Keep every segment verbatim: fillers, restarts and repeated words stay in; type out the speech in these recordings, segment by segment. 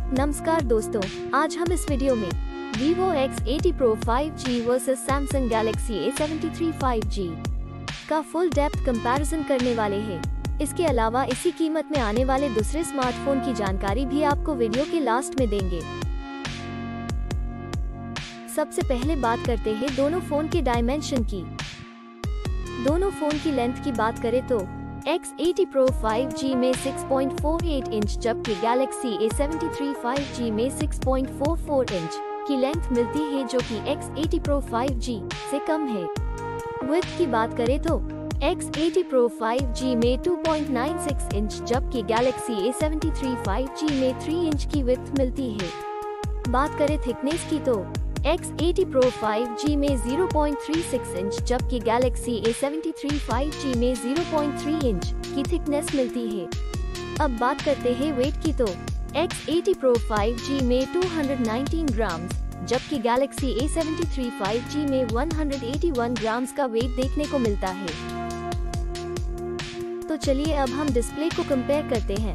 नमस्कार दोस्तों, आज हम इस वीडियो में Vivo X eighty Pro five G versus Samsung Galaxy A seventy three five G का फुल डेप्थ कंपैरिजन करने वाले हैं। इसके अलावा इसी कीमत में आने वाले दूसरे स्मार्टफोन की जानकारी भी आपको वीडियो के लास्ट में देंगे। सबसे पहले बात करते हैं दोनों फोन के डायमेंशन की। दोनों फोन की लेंथ की बात करें तो X eighty Pro five G में six point four eight inch जबकि Galaxy A seventy three five G में six point four four inch की लेंथ मिलती है, जो कि X eighty Pro five G से कम है। विड्थ की बात करें तो X eighty Pro five G में two point nine six inch जबकि Galaxy A seventy three five G में थ्री इंच की विड्थ मिलती है। बात करें थिकनेस की तो X eighty Pro five G में zero point three six inch जबकि Galaxy A seventy three five G में ज़ीरो पॉइंट थ्री इंच की थिकनेस मिलती है। अब बात करते हैं वेट की तो X eighty Pro five G में टू हंड्रेड नाइनटीन ग्राम्स जबकि Galaxy A seventy three five G में one hundred eighty one grams का वेट देखने को मिलता है। तो चलिए अब हम डिस्प्ले को कंपेयर करते हैं।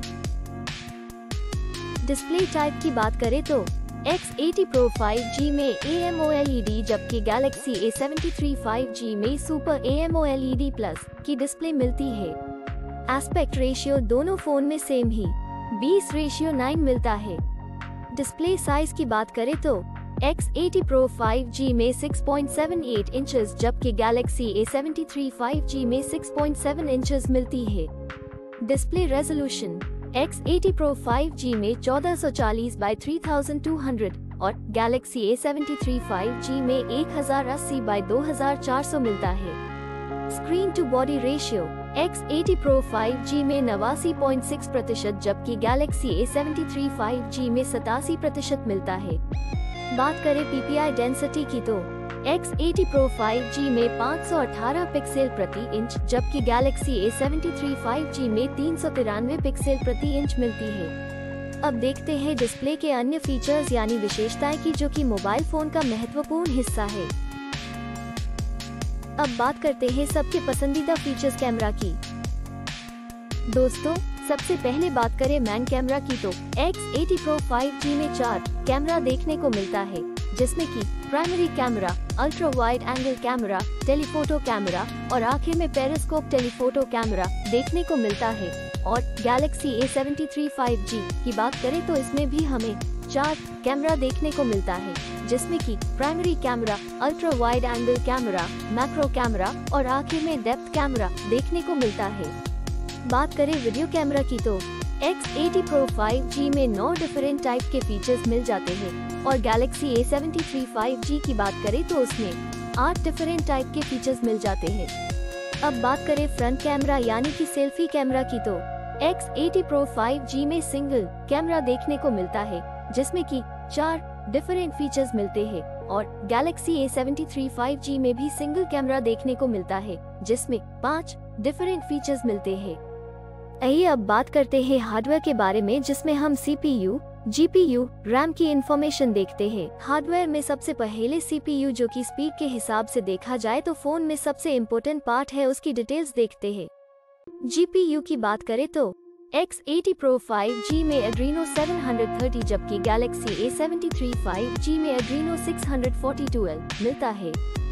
डिस्प्ले टाइप की बात करें तो X eighty Pro five G में A M O L E D जबकि Galaxy A seventy three five G में super A M O L E D plus की डिस्प्ले मिलती है। एस्पेक्ट रेशियो दोनों फोन में सेम ही बीस रेशियो नाइन मिलता है। डिस्प्ले साइज की बात करें तो X eighty Pro five G में six point seven eight inches जबकि Galaxy A seventy three five G में सिक्स पॉइंट सेवन इंचेस मिलती है। Display resolution X eighty Pro five G में चौदह सौ चालीस by three thousand two hundred और Galaxy A seventy three five G में एक हज़ार अस्सी बाय दो हज़ार चार सौ मिलता है। Screen to body ratio X eighty Pro five G में नवासी पॉइंट सिक्स प्रतिशत जबकि Galaxy A seventy three five G में सतासी प्रतिशत मिलता है। बात करें पी पी आई डेंसिटी की तो X eighty Pro five G में पाँच सौ अठारह पिक्सल प्रति इंच जबकि Galaxy A seventy three five G में तीन सौ तिरानवे पिक्सल प्रति इंच मिलती है। अब देखते हैं डिस्प्ले के अन्य फीचर्स यानी विशेषताएं की, जो कि मोबाइल फोन का महत्वपूर्ण हिस्सा है। अब बात करते हैं सबके पसंदीदा फीचर्स कैमरा की। दोस्तों, सबसे पहले बात करें मैन कैमरा की तो X eighty Pro five G में चार कैमरा देखने को मिलता है, जिसमें कि primary camera, ultra wide angle camera, telephoto camera और आखिर में पेरिस्कोप टेलीफोटो कैमरा देखने को मिलता है। और Galaxy A seventy three five G की बात करें तो इसमें भी हमें चार कैमरा देखने को मिलता है, जिसमें कि primary camera, ultra wide angle camera, macro camera और आखिर में डेप्थ कैमरा देखने को मिलता है। बात करें वीडियो कैमरा की तो X eighty Pro five G में नौ डिफरेंट टाइप के फीचर्स मिल जाते हैं और Galaxy A seventy three five G की बात करें तो उसमें आठ डिफरेंट टाइप के फीचर्स मिल जाते हैं। अब बात करें फ्रंट कैमरा यानी कि सेल्फी कैमरा की तो X eighty Pro five G में सिंगल कैमरा देखने को मिलता है, जिसमें कि चार डिफरेंट फीचर्स मिलते हैं और Galaxy A seventy three five G में भी सिंगल कैमरा देखने को मिलता है, जिसमें पाँच डिफरेंट फीचर्स मिलते हैं। आइए अब बात करते हैं हार्डवेयर के बारे में, जिसमें हम C P U, G P U, RAM की इंफॉर्मेशन देखते हैं। हार्डवेयर में सबसे पहले सी पी यू, जो कि स्पीड के हिसाब से देखा जाए तो फोन में सबसे इम्पोर्टेंट पार्ट है, उसकी डिटेल्स देखते हैं। जी पी यू की बात करें तो X eighty Pro five G में Adreno सेवन थर्टी जबकि Galaxy A seventy three five G में Adreno six forty two L मिलता है।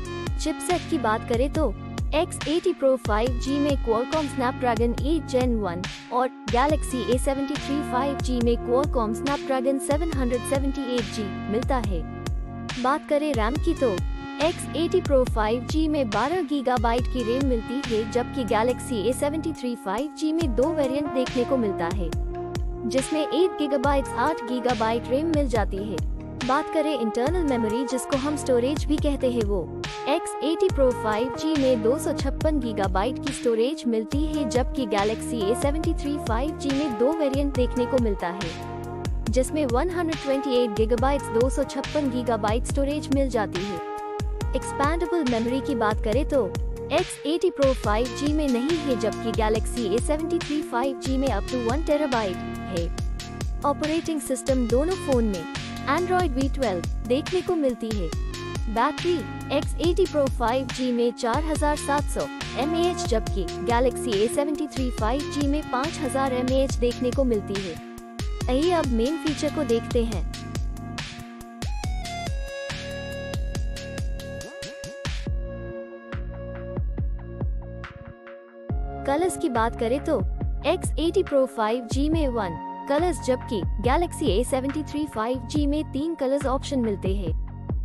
चिपसेट की बात करें तो X eighty Pro five G में Qualcomm Snapdragon eight Gen one और Galaxy A seventy three five G में Qualcomm Snapdragon seven seventy eight G मिलता है। बात करें रैम की तो X eighty Pro five G में बारह गीगाबाइट की रैम मिलती है जबकि Galaxy A seventy three five G में दो वेरिएंट देखने को मिलता है, जिसमें एट गीगाबाइट आठ गीगाबाइट रैम मिल जाती है। बात करें इंटरनल मेमोरी, जिसको हम स्टोरेज भी कहते हैं, वो X eighty Pro five G में दो सौ छप्पन गीगाबाइट की स्टोरेज मिलती है जबकि Galaxy A seventy three five G में दो वेरिएंट देखने को मिलता है, जिसमें one hundred twenty eight gigabyte दो सौ छप्पन गीगाबाइट स्टोरेज मिल जाती है। एक्सपैंडेबल मेमोरी की बात करें तो X eighty Pro five G में नहीं है जबकि Galaxy A seventy three five G में अप टू वन टेराबाइट है। ऑपरेटिंग सिस्टम दोनों फोन में Android वी ट्वेल्व देखने को मिलती है। Battery X eighty Pro five G में चार हज़ार सात सौ एम ए एच जबकि Galaxy A seventy three five G में पाँच हज़ार एम ए एच देखने को मिलती है। आइए अब मेन फीचर को देखते हैं। कलर्स की बात करें तो X eighty pro five G में वन कलर्स, जबकि Galaxy A seventy three five G में तीन कलर्स ऑप्शन मिलते हैं।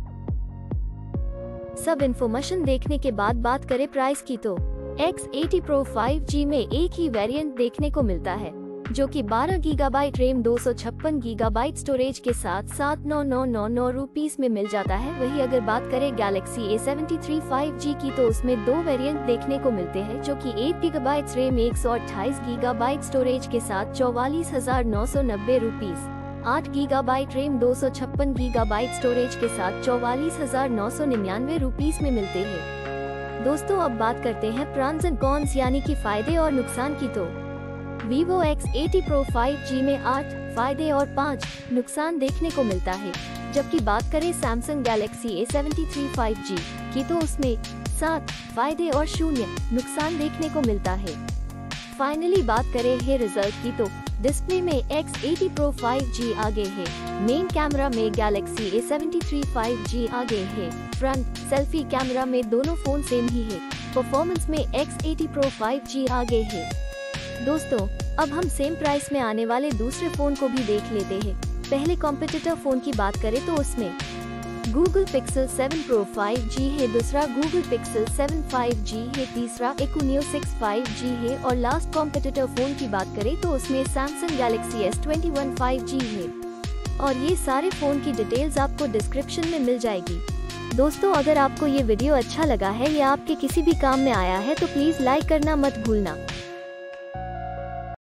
सब इन्फॉर्मेशन देखने के बाद बात करें प्राइस की तो X eighty pro five G में एक ही वेरिएंट देखने को मिलता है, जो कि बारह गीगाबाइट रैम दो सौ छप्पन गीगाबाइट स्टोरेज के साथ सात नौ नौ नौ नौ रुपीस में मिल जाता है। वहीं अगर बात करें Galaxy A seventy three five G की तो उसमें दो वेरिएंट देखने को मिलते हैं, जो कि आठ गीगाबाइट रैम एक सौ अट्ठाईस गीगाबाइट स्टोरेज के साथ चौवालीस हजार नौ सौ नब्बे रुपीस, आठ गीगाबाइट रैम दो सौ छप्पन गीगाबाइट स्टोरेज के साथ चौवालीस हजार नौ सौ निन्यानवे रुपीस में मिलते हैं। दोस्तों अब बात करते हैं प्रॉन्स एंड कॉन्स यानी कि फायदे और नुकसान की तो Vivo X eighty pro five G में आठ फायदे और पाँच नुकसान देखने को मिलता है, जबकि बात करें Samsung Galaxy A seventy three five G की तो उसमें सात फायदे और शून्य नुकसान देखने को मिलता है। फाइनली बात करें है रिजल्ट की तो डिस्प्ले में X eighty pro five G आगे है, मेन कैमरा में Galaxy A seventy three five G आगे है, फ्रंट सेल्फी कैमरा में दोनों फोन सेम ही है, परफॉर्मेंस में X eighty pro five G आगे है। दोस्तों अब हम सेम प्राइस में आने वाले दूसरे फोन को भी देख लेते हैं। पहले कॉम्पिटिटर फोन की बात करें तो उसमें Google Pixel seven pro five G है, दूसरा Google Pixel seven five G है, तीसरा एक्यूनियो सिक्स फाइव जी है और लास्ट कॉम्पिटिटर फोन की बात करें तो उसमें Samsung Galaxy S twenty one five G है। और ये सारे फोन की डिटेल्स आपको डिस्क्रिप्शन में मिल जाएगी। दोस्तों अगर आपको ये वीडियो अच्छा लगा है या आपके किसी भी काम में आया है तो प्लीज लाइक करना मत भूलना।